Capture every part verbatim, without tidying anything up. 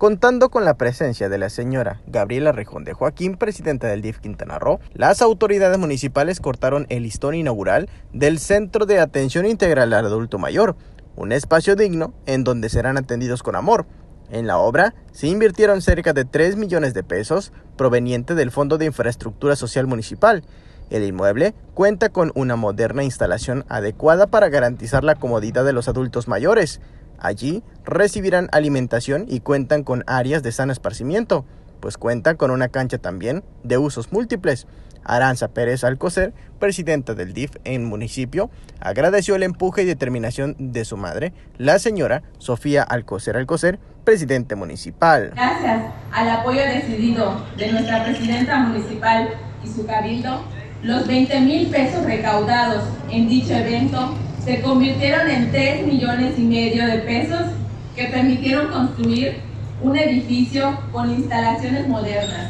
Contando con la presencia de la señora Gabriela Rejón de Joaquín, presidenta del D I F Quintana Roo, las autoridades municipales cortaron el listón inaugural del Centro de Atención Integral al Adulto Mayor, un espacio digno en donde serán atendidos con amor. En la obra se invirtieron cerca de tres millones de pesos proveniente del Fondo de Infraestructura Social Municipal. El inmueble cuenta con una moderna instalación adecuada para garantizar la comodidad de los adultos mayores. Allí recibirán alimentación y cuentan con áreas de sano esparcimiento, pues cuentan con una cancha también de usos múltiples. Aranza Pérez Alcocer, presidenta del D I F en municipio, agradeció el empuje y determinación de su madre, la señora Sofía Alcocer Alcocer, presidente municipal. Gracias al apoyo decidido de nuestra presidenta municipal y su cabildo, los veinte mil pesos recaudados en dicho evento se convirtieron en tres millones y medio de pesos que permitieron construir un edificio con instalaciones modernas,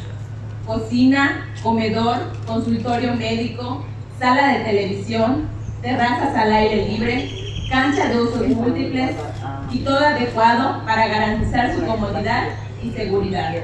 cocina, comedor, consultorio médico, sala de televisión, terrazas al aire libre, cancha de usos múltiples y todo adecuado para garantizar su comodidad y seguridad.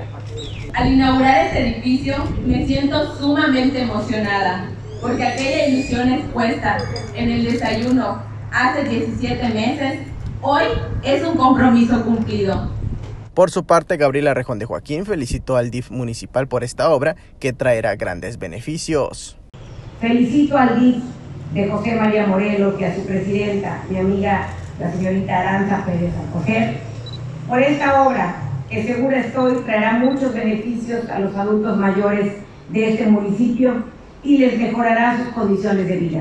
Al inaugurar este edificio me siento sumamente emocionada, porque aquella ilusión expuesta en el desayuno hace diecisiete meses, hoy es un compromiso cumplido. Por su parte, Gabriela Rejón de Joaquín felicitó al D I F municipal por esta obra que traerá grandes beneficios. Felicito al D I F de José María Morelos y a su presidenta, mi amiga la señorita Aranza Pérez Alcocer, por esta obra que segura estoy traerá muchos beneficios a los adultos mayores de este municipio y les mejorará sus condiciones de vida.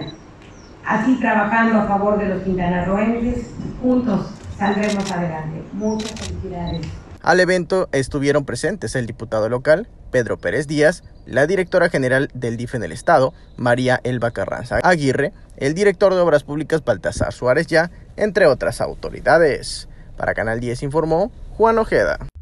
Así, trabajando a favor de los quintanarroenses, juntos saldremos adelante. Muchas felicidades. Al evento estuvieron presentes el diputado local, Pedro Pérez Díaz, la directora general del D I F en el estado, María Elba Carranza Aguirre, el director de Obras Públicas, Baltasar Suárez Ya, entre otras autoridades. Para Canal diez informó Juan Ojeda.